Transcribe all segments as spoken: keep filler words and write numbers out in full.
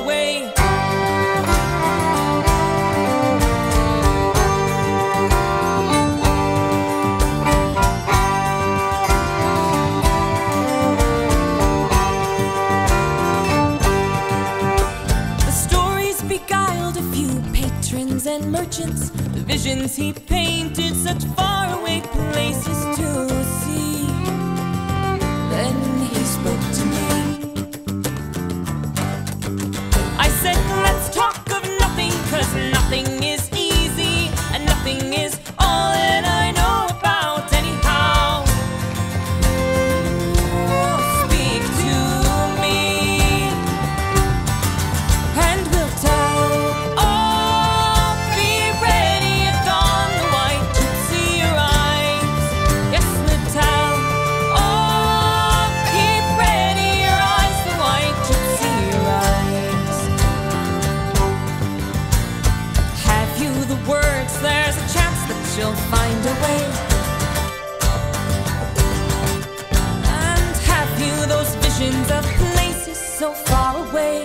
away. The stories beguiled a few patrons and merchants. The visions he painted, such faraway places to see. Then he spoke to me. I said, let's talk of nothing, 'cause nothing is easy, and nothing is all that I know about anyhow. Speak to me, and we'll tell. Oh, be ready at dawn, the white gypsy arrives. Yes, we'll tell. Oh, keep ready your eyes, the white gypsy arrives. Have you the words? There's a chance that you'll find a way. And have you those visions of places so far away?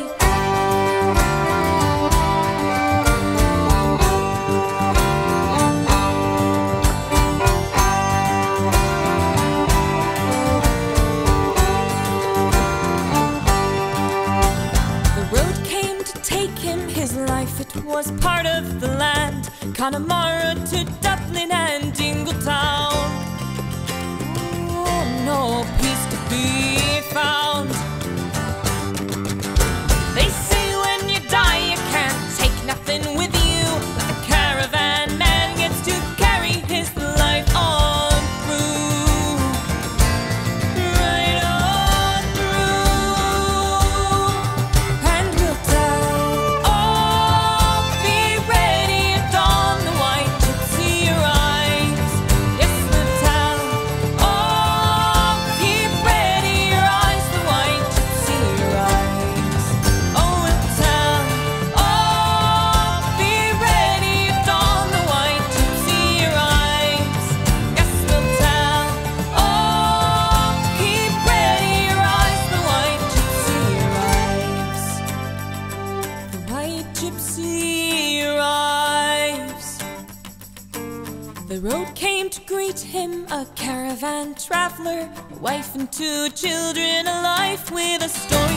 The road came to take him, his life it was part of the land. Connemara to Dublin and Dingletown. Oh, no peace to be found. They say when you die you can't take nothing with you, but the caravan man gets to carry his life on through. Right on through. And we'll tell. Oh, be ready at dawn, the white gypsy arrives. Yes, we'll tell. Oh, keep ready your eyes, the white gypsy arrives. Oh, we'll tell. Oh, be ready at dawn, the white gypsy arrives. Yes, we'll tell. Oh, keep ready your eyes, the white gypsy arrives. The white gypsy arrives. The road came to greet him, a caravan traveler, a wife and two children, a life with a story.